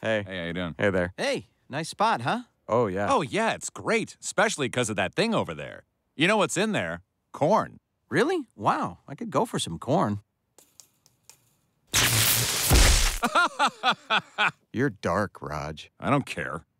Hey. Hey, how you doing? Hey there. Hey, nice spot, huh? Oh, yeah. Oh, yeah, it's great, especially because of that thing over there. You know what's in there? Corn. Really? Wow, I could go for some corn. You're dark, Raj. I don't care.